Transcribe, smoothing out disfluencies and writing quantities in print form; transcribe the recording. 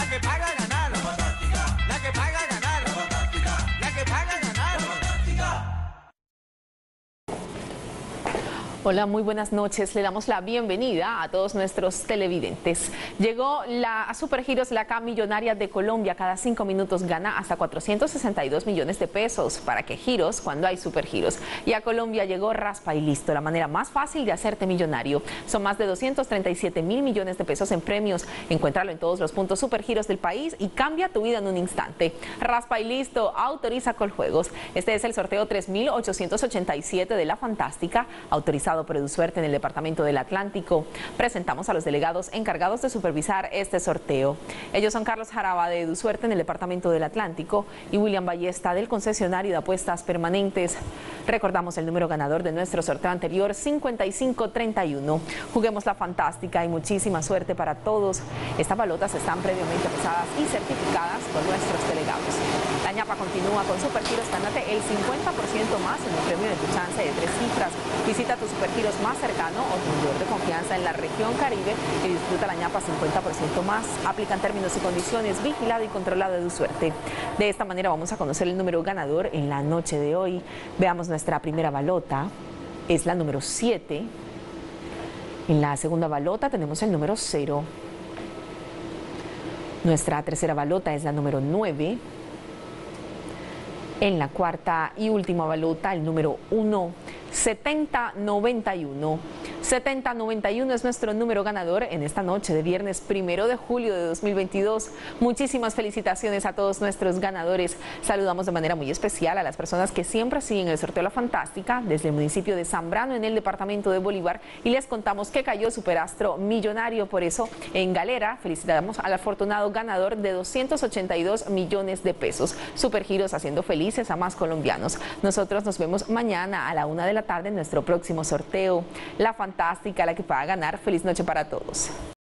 que paga ganar. La fantástica. La que paga ganar. La fantástica. La que paga ganar. La fantástica. Hola, muy buenas noches. Le damos la bienvenida a todos nuestros televidentes. Llegó a Supergiros, la K Millonaria de Colombia. Cada 5 minutos gana hasta 462 millones de pesos. ¿Para qué giros cuando hay Supergiros? Y a Colombia llegó Raspa y Listo, la manera más fácil de hacerte millonario. Son más de 237 mil millones de pesos en premios. Encuéntralo en todos los puntos Supergiros del país y cambia tu vida en un instante. Raspa y Listo, autoriza Coljuegos. Este es el sorteo 3887 de La Fantástica, autorizado por EduSuerte en el Departamento del Atlántico. Presentamos a los delegados encargados de supervisar este sorteo. Ellos son Carlos Jaraba de EduSuerte en el Departamento del Atlántico y William Ballesta del concesionario de apuestas permanentes. Recordamos el número ganador de nuestro sorteo anterior, 5531. Juguemos La Fantástica y muchísima suerte para todos. Estas balotas están previamente pesadas y certificadas por nuestros delegados. La ñapa continúa con Supergiros. Gánate el 50% más en un premio de tu chance de 3 cifras. Visita tu Supergiros más cercano o tu vendedor de confianza en la región Caribe y disfruta la ñapa 50% más. Aplican términos y condiciones. Vigilado y controlado de EduSuerte. De esta manera vamos a conocer el número ganador en la noche de hoy. Veamos nuestra primera balota. Es la número 7. En la segunda balota tenemos el número 0. Nuestra tercera balota es la número 9. En la cuarta y última balota, el número 1, 7091. 7091 es nuestro número ganador en esta noche de viernes 1 de julio de 2022. Muchísimas felicitaciones a todos nuestros ganadores. Saludamos de manera muy especial a las personas que siempre siguen el sorteo La Fantástica desde el municipio de Zambrano en el departamento de Bolívar y les contamos que cayó Superastro Millonario. Por eso, en Galera, felicitamos al afortunado ganador de 282 millones de pesos. Supergiros haciendo felices a más colombianos. Nosotros nos vemos mañana a la 1 de la tarde en nuestro próximo sorteo. La Fantástica, la que pueda ganar. Feliz noche para todos.